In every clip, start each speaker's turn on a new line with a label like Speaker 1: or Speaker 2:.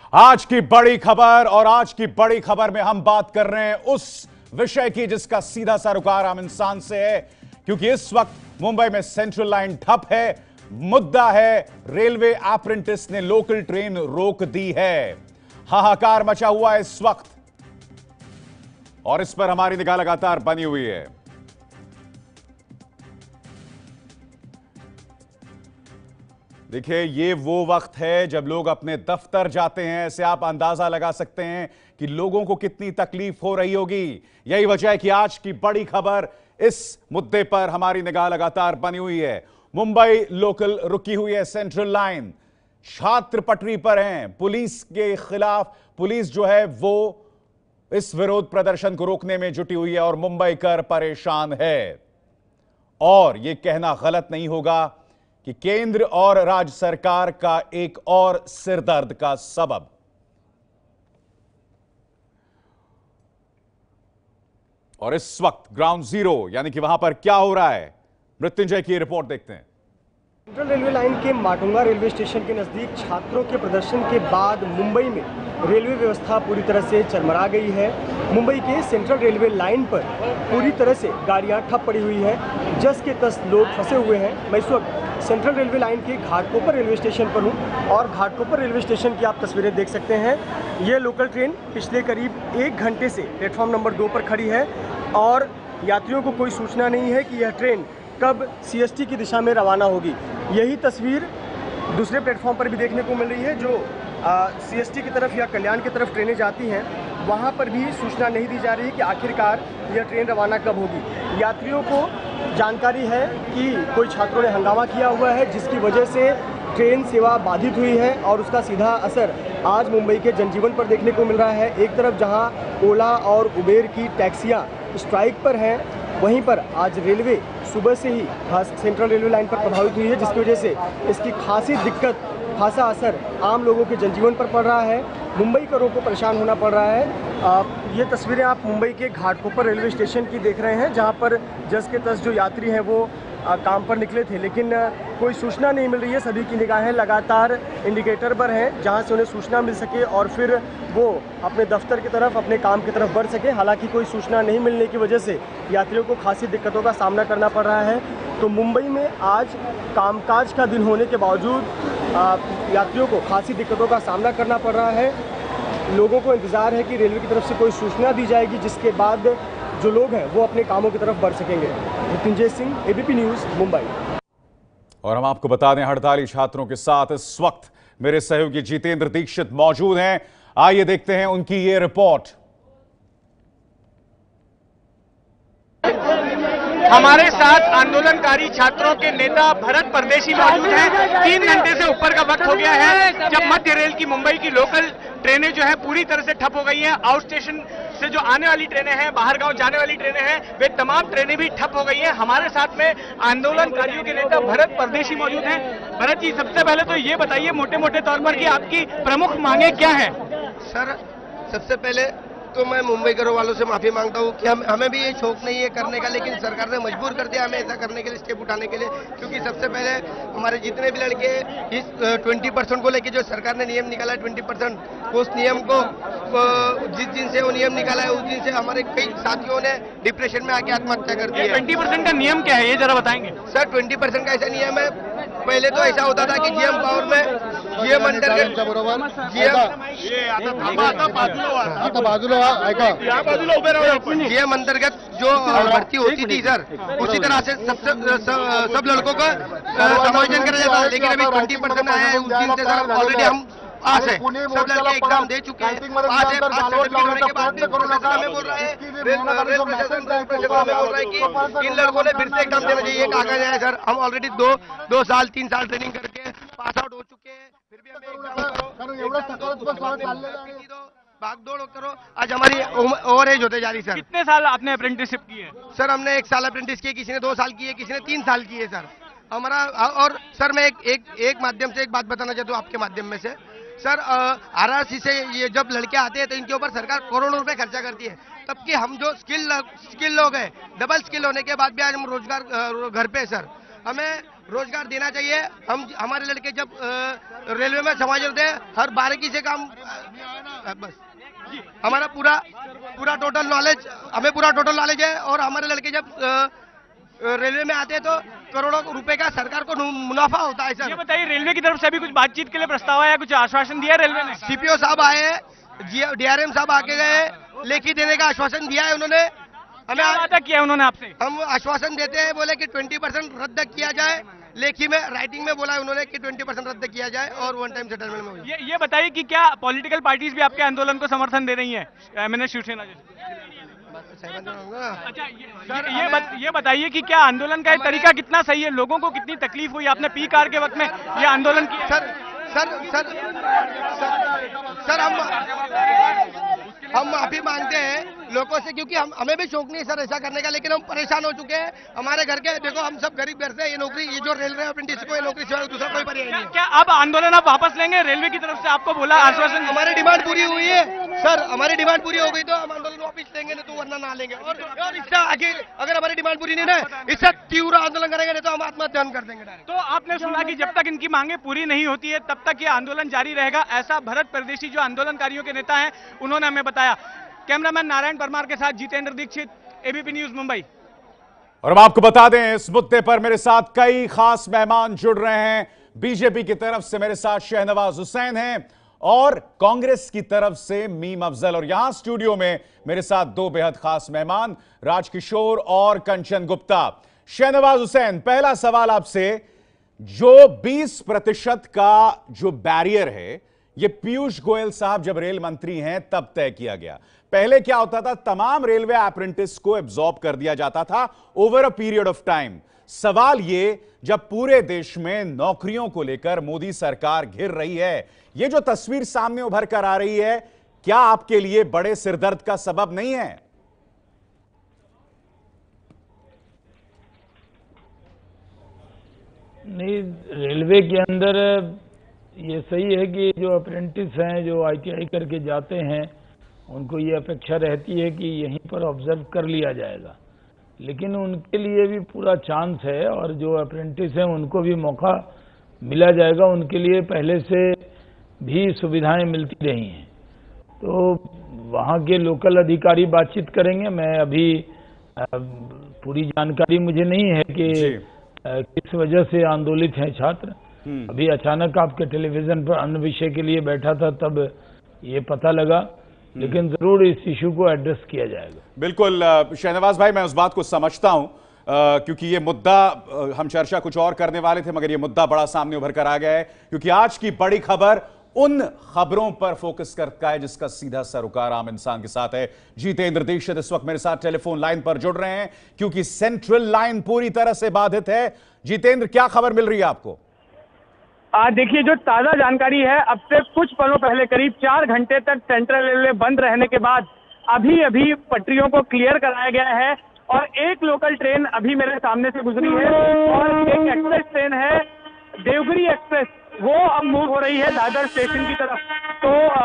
Speaker 1: आज की बड़ी खबर, और आज की बड़ी खबर में हम बात कर रहे हैं उस विषय की जिसका सीधा सरोकार आम इंसान से है, क्योंकि इस वक्त मुंबई में सेंट्रल लाइन ठप है। मुद्दा है रेलवे एप्रेंटिस ने लोकल ट्रेन रोक दी है। हाहाकार मचा हुआ है इस वक्त और इस पर हमारी निगाह लगातार बनी हुई है। देखिए, ये वो वक्त है जब लोग अपने दफ्तर जाते हैं। ऐसे आप अंदाजा लगा सकते हैं कि लोगों को कितनी तकलीफ हो रही होगी। यही वजह है कि आज की बड़ी खबर इस मुद्दे पर हमारी निगाह लगातार बनी हुई है। मुंबई लोकल रुकी हुई है सेंट्रल लाइन, छात्र पटरी पर हैं। पुलिस के खिलाफ पुलिस जो है वो इस विरोध प्रदर्शन को रोकने में जुटी हुई है और मुंबईकर परेशान है। और यह कहना गलत नहीं होगा कि केंद्र और राज्य सरकार का एक और सिरदर्द का सबब। और इस वक्त ग्राउंड जीरो यानी कि वहां पर क्या हो रहा है, मृत्युंजय की रिपोर्ट देखते हैं।
Speaker 2: सेंट्रल रेलवे लाइन के माटुंगा रेलवे स्टेशन के नज़दीक छात्रों के प्रदर्शन के बाद मुंबई में रेलवे व्यवस्था पूरी तरह से चरमरा गई है। मुंबई के सेंट्रल रेलवे लाइन पर पूरी तरह से गाड़ियां ठप पड़ी हुई हैं, जस के तस लोग फंसे हुए हैं। मैं इस वक्त सेंट्रल रेलवे लाइन के घाटकोपर रेलवे स्टेशन पर हूं और घाटकोपर रेलवे स्टेशन की आप तस्वीरें देख सकते हैं। ये लोकल ट्रेन पिछले करीब 1 घंटे से प्लेटफॉर्म नंबर 2 पर खड़ी है और यात्रियों को कोई सूचना नहीं है कि यह ट्रेन कब सीएसटी की दिशा में रवाना होगी। यही तस्वीर दूसरे प्लेटफॉर्म पर भी देखने को मिल रही है। जो सीएसटी की तरफ या कल्याण की तरफ ट्रेनें जाती हैं, वहाँ पर भी सूचना नहीं दी जा रही कि आखिरकार यह ट्रेन रवाना कब होगी। यात्रियों को जानकारी है कि कोई छात्रों ने हंगामा किया हुआ है, जिसकी वजह से ट्रेन सेवा बाधित हुई है और उसका सीधा असर आज मुंबई के जनजीवन पर देखने को मिल रहा है। एक तरफ जहाँ ओला और उबेर की टैक्सियाँ स्ट्राइक पर हैं, वहीं पर आज रेलवे सुबह से ही खास सेंट्रल रेलवे लाइन पर प्रभावित हुई है, जिसकी वजह से इसकी खासी दिक्कत, खासा असर आम लोगों के जनजीवन पर पड़ रहा है। मुंबईकरों को परेशान होना पड़ रहा है। ये तस्वीरें आप मुंबई के घाटकोपर रेलवे स्टेशन की देख रहे हैं, जहां पर जस के तस जो यात्री हैं वो काम पर निकले थे, लेकिन कोई सूचना नहीं मिल रही है। सभी की निगाहें लगातार इंडिकेटर पर हैं, जहां से उन्हें सूचना मिल सके और फिर वो अपने दफ्तर की तरफ, अपने काम की तरफ बढ़ सके। हालांकि कोई सूचना नहीं मिलने की वजह से यात्रियों को खासी दिक्कतों का सामना करना पड़ रहा है। तो मुंबई में आज कामकाज का दिन होने के बावजूद यात्रियों को खासी दिक्कतों का सामना करना पड़ रहा है। लोगों को इंतज़ार है कि रेलवे की तरफ से कोई सूचना दी जाएगी, जिसके बाद जो लोग हैं वो अपने कामों की तरफ बढ़ सकेंगे। Mrityunjay Singh, ABP news, Mumbai.
Speaker 1: और हम आपको बता दें, हड़ताली छात्रों के साथ इस वक्त मेरे सहयोगी जितेंद्र दीक्षित मौजूद हैं। आइए देखते हैं उनकी ये रिपोर्ट।
Speaker 3: हमारे साथ आंदोलनकारी छात्रों के नेता भरत परदेशी मौजूद हैं। 3 घंटे से ऊपर का वक्त हो गया है जब मध्य रेल की मुंबई की लोकल ट्रेनें जो है पूरी तरह से ठप हो गई हैं। आउट स्टेशन से जो आने वाली ट्रेनें हैं, बाहर गांव जाने वाली ट्रेनें हैं, वे तमाम ट्रेनें भी ठप हो गई हैं। हमारे साथ में आंदोलनकारियों के नेता भरत परदेशी मौजूद हैं। भरत जी, सबसे पहले तो ये बताइए मोटे मोटे तौर पर कि आपकी प्रमुख मांगे क्या है?
Speaker 4: सर, सबसे पहले तो मैं मुंबईकरों वालों से माफी मांगता हूँ कि हमें भी ये शौक नहीं है करने का, लेकिन सरकार ने मजबूर कर दिया हमें ऐसा करने के लिए, स्टेप उठाने के लिए। क्योंकि सबसे पहले हमारे जितने भी लड़के इस 20% को लेके जो सरकार ने नियम निकाला है 20%, उस नियम को जिस दिन से वो नियम निकाला है उस दिन से हमारे कई साथियों ने डिप्रेशन में आके आत्महत्या कर दी है।
Speaker 3: 20% का नियम क्या है, ये जरा बताएंगे?
Speaker 4: सर, 20% का ऐसा नियम है, पहले तो ऐसा होता था कि जीएम पावर में जीएम अंतर्गत जीएम अंतर्गत जो भर्ती होती थी सर, उसी तरह से सब लड़कों का समायोजन करा जाता था। लेकिन अभी 20% आया है, उस दिन से सर ऑलरेडी हम पास है, सब लड़के एग्जाम दे चुके हैं, पास है। पास सर्टिफिकेट होने के बाद प्रशासन हमें बोल रहा है, रेल प्रशासन हमें बोल रहा है कि इन लड़कों ने फिर से एग्जाम देना चाहिए। कहा गया है सर, हम ऑलरेडी 2 साल 3 साल ट्रेनिंग करके पास आउट हो चुके हैं, फिर भी हमें भागदौड़ करो। आज हमारी ओवर एज होते जा रही सर।
Speaker 3: कितने साल आपने अप्रेंटिसशिप की है?
Speaker 4: सर, हमने 1 साल अप्रेंटिस की, किसी ने 2 साल की है, किसी ने 3 साल की है सर हमारा। और सर, मैं एक माध्यम से एक बात बताना चाहता हूँ आपके माध्यम में से। सर, आरआरसी से ये जब लड़के आते हैं तो इनके ऊपर सरकार करोड़ों रुपए खर्चा करती है, तबकि हम जो स्किल लोग हैं, डबल स्किल होने के बाद भी आज हम रोजगार घर पे सर, हमें रोजगार देना चाहिए। हम हमारे लड़के जब रेलवे में समाज होते हैं, हर बारीकी से काम, बस हमारा पूरा टोटल नॉलेज, हमें पूरा टोटल नॉलेज है। और हमारे लड़के जब रेलवे में आते हैं तो करोड़ों रुपए का सरकार को मुनाफा होता है। सर
Speaker 3: ये बताइए, रेलवे की तरफ से अभी कुछ बातचीत के लिए प्रस्ताव आया, कुछ आश्वासन दिया रेलवे ने?
Speaker 4: सीपीओ साहब आए, डीआरएम साहब आके गए, लेखी देने का आश्वासन दिया है उन्होंने हमें।
Speaker 3: वादा किया उन्होंने आपसे?
Speaker 4: हम आश्वासन देते हैं, बोले कि 20% रद्द किया जाए। लेखी में, राइटिंग में बोला है उन्होंने कि 20% रद्द किया जाए और वन टाइम सेटलमेंट में।
Speaker 3: ये बताइए कि क्या पॉलिटिकल पार्टीज भी आपके आंदोलन को समर्थन दे रही हैं, मैंने शिवसेना जैसे? अच्छा, ये बताइए कि क्या आंदोलन का ये तरीका कितना सही है, लोगों को कितनी तकलीफ हुई? आपने पीक आवर के वक्त में ये आंदोलन किया?
Speaker 4: सर हम माफी मांगते हैं लोगों से, क्योंकि हमें भी शौक नहीं सर ऐसा करने का, लेकिन हम परेशान हो चुके हैं। हमारे घर के देखो, हम सब गरीब घर से, ये नौकरी, ये जो रेलवे अप्रेंटिस को ये नौकरी सिवाय दूसरा कोई पर्याय नहीं है।
Speaker 3: क्या अब आंदोलन आप वापस लेंगे? रेलवे की तरफ से आपको बोला आश्वासन?
Speaker 4: हमारी डिमांड पूरी हुई है सर, हमारी डिमांड पूरी हो गई तो हम आंदोलन वापस लेंगे, नहीं तो वरना ना लेंगे। और इसका आगे अगर हमारी डिमांड पूरी नहीं है, इससे तीव्र आंदोलन करेंगे, नहीं तो हम आत्महत्या कर देंगे।
Speaker 3: तो आपने सुना कि जब तक इनकी मांगे पूरी नहीं होती है तब तक ये आंदोलन जारी रहेगा, ऐसा भरत परदेशी जो आंदोलनकारियों के नेता हैं उन्होंने हमें बताया। कैमरामैन नारायण परमार के साथ जितेंद्र दीक्षित, एबीपी न्यूज मुंबई।
Speaker 1: और हम आपको बता दें, इस मुद्दे पर मेरे साथ कई खास मेहमान जुड़ रहे हैं। बीजेपी की तरफ से मेरे साथ शहनवाज हुसैन हैं और कांग्रेस की तरफ से मीम अफजल। और यहां स्टूडियो में मेरे साथ दो बेहद खास मेहमान, राजकिशोर और कंचन गुप्ता। शहनवाज हुसैन, पहला सवाल आपसे, जो 20% का जो बैरियर है, ये पीयूष गोयल साहब जब रेल मंत्री हैं तब तय किया गया। पहले क्या होता था, तमाम रेलवे अप्रेंटिस को एब्जॉर्ब कर दिया जाता था over a period of time. सवाल ये, जब पूरे देश में नौकरियों को लेकर मोदी सरकार घिर रही है, ये जो तस्वीर सामने उभर कर आ रही है, क्या आपके लिए बड़े सिरदर्द का सबब नहीं है?
Speaker 5: नहीं, रेलवे के अंदर ये सही है कि जो अप्रेंटिस हैं, जो आईटीआई करके जाते हैं, उनको ये अपेक्षा रहती है कि यहीं पर ऑब्जर्व कर लिया जाएगा, लेकिन उनके लिए भी पूरा चांस है और जो अप्रेंटिस हैं उनको भी मौका मिला जाएगा। उनके लिए पहले से भी सुविधाएं मिलती रही हैं, तो वहाँ के लोकल अधिकारी बातचीत करेंगे। मैं अभी पूरी जानकारी मुझे नहीं है कि किस वजह से आंदोलित हैं छात्र। अभी अचानक आपके टेलीविजन पर अन्य विषय के लिए बैठा था तब ये पता लगा, लेकिन जरूर इस इशू को एड्रेस किया जाएगा।
Speaker 1: बिल्कुल शहनवाज भाई, मैं उस बात को समझता हूं, क्योंकि ये मुद्दा, हम चर्चा कुछ और करने वाले थे मगर ये मुद्दा बड़ा सामने उभर कर आ गया है, क्योंकि आज की बड़ी खबर उन खबरों पर फोकस करता है जिसका सीधा सरोकार आम इंसान के साथ है। जितेंद्र दीक्षित इस वक्त मेरे साथ टेलीफोन लाइन पर जुड़ रहे हैं, क्योंकि सेंट्रल लाइन पूरी तरह से बाधित है। जितेंद्र, क्या खबर मिल रही है आपको?
Speaker 3: देखिए, जो ताजा जानकारी है, अब से कुछ पलों पहले करीब 4 घंटे तक सेंट्रल रेलवे बंद रहने के बाद अभी पटरियों को क्लियर कराया गया है और एक लोकल ट्रेन अभी मेरे सामने से गुजरी है और एक एक्सप्रेस ट्रेन है, देवगिरी एक्सप्रेस, वो अब मूव हो रही है दादर स्टेशन की तरफ। तो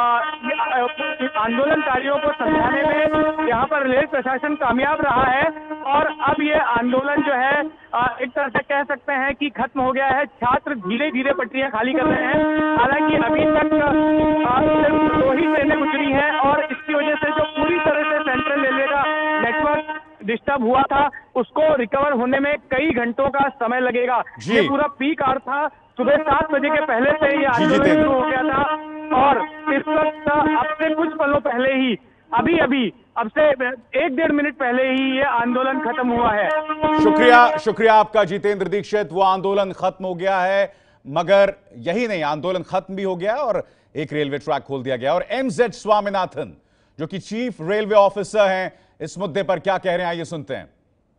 Speaker 3: आंदोलनकारियों को समझाने में यहाँ पर रेल प्रशासन कामयाब रहा है और अब ये आंदोलन जो है एक तरह से कह सकते हैं कि खत्म हो गया है। छात्र धीरे धीरे पटरियां खाली कर रहे हैं। हालांकि अभी तक सिर्फ 2 ही ट्रेनें गुजरी हैं और इसकी वजह से जो पूरी तरह से सेंट्रल रेलवे का नेटवर्क डिस्टर्ब हुआ था, उसको रिकवर होने में कई घंटों का समय लगेगा। ये पूरा पीक आवर था, सुबह 7 बजे के पहले से ये आंदोलन शुरू हो गया था और इस वक्त अब से कुछ पलों पहले ही अब से 1-1.5 मिनट पहले ही ये आंदोलन खत्म हुआ है।
Speaker 1: शुक्रिया आपका जितेंद्र दीक्षित। वो आंदोलन खत्म हो गया है, मगर यही नहीं, आंदोलन खत्म भी हो गया और एक रेलवे ट्रैक खोल दिया गया। और एमजेड स्वामीनाथन, जो कि चीफ रेलवे ऑफिसर हैं, इस मुद्दे पर क्या कह रहे हैं, आइए सुनते हैं।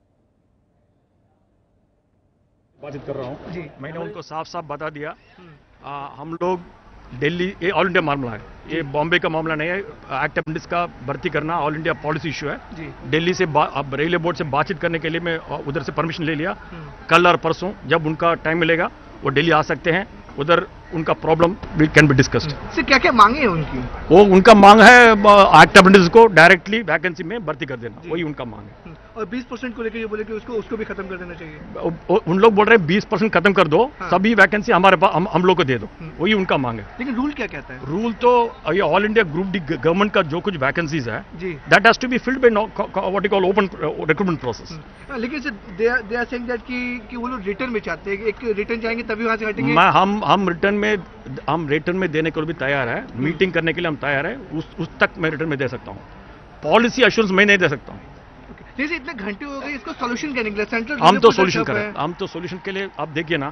Speaker 6: बातचीत कर रहा हूं जी, मैंने उनको साफ साफ बता दिया, हम लोग दिल्ली, ये ऑल इंडिया मामला है, ये बॉम्बे का मामला नहीं है। एक्ट अप्रेंटिस का भर्ती करना ऑल इंडिया पॉलिसी इशू है जी। दिल्ली से अब रेलवे बोर्ड से बातचीत करने के लिए मैं उधर से परमिशन ले लिया। कल और परसों जब उनका टाइम मिलेगा वो दिल्ली आ सकते हैं, उधर उनका problem can be discussed.
Speaker 2: Sir क्या क्या मांगे हैं उनकी?
Speaker 6: वो उनका मांग है एक्ट अप्रेंटिस को डायरेक्टली वैकेंसी में भर्ती कर देना, वही उनका मांग है।
Speaker 2: और 20% को लेकर ये बोले कि उसको भी खत्म कर देना चाहिए।
Speaker 6: उन लोग बोल रहे हैं 20% खत्म कर दो, सभी वैकेंसी हमारे पास हम लोग को दे दो, वही उनका मांग है।
Speaker 2: लेकिन रूल क्या कहता है?
Speaker 6: रूल तो ये all India group D government का जो कुछ वैकेंसीज है
Speaker 2: जी,
Speaker 6: that has to be filled by what you call open recruitment process.
Speaker 2: लेकिन sir they are saying that कि वो लोग रिटर्न में चाहते हैं, एक रिटर्न जाएंगे तभी वहां से हटेंगे।
Speaker 6: हम रिटर्न में देने के लिए भी तैयार है, मीटिंग करने के लिए हम तैयार है, उस तक मैं रिटर्न में दे सकता हूँ, पॉलिसी एश्योरेंस मैं नहीं दे सकता हूँ।
Speaker 2: जैसे इतने घंटे हो गए, इसको सॉल्यूशन क्या निकला? सेंट्रल
Speaker 6: हम तो सॉल्यूशन करें, हम तो सॉल्यूशन के लिए आप देखिए ना।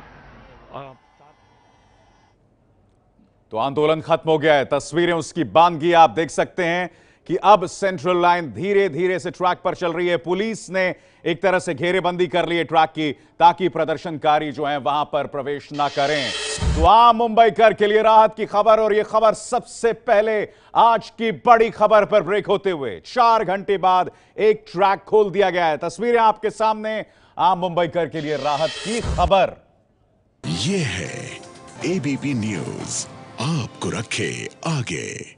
Speaker 1: तो आंदोलन खत्म हो गया है, तस्वीरें उसकी बानगी आप देख सकते हैं कि अब सेंट्रल लाइन धीरे धीरे से ट्रैक पर चल रही है। पुलिस ने एक तरह से घेरेबंदी कर ली है ट्रैक की, ताकि प्रदर्शनकारी जो हैं वहां पर प्रवेश ना करें। तो आम मुंबईकर के लिए राहत की खबर, और यह खबर सबसे पहले आज की बड़ी खबर पर ब्रेक होते हुए 4 घंटे बाद एक ट्रैक खोल दिया गया है। तस्वीरें आपके सामने, आम मुंबईकर के लिए राहत की खबर।
Speaker 7: ये है एबीपी न्यूज, आपको रखे आगे।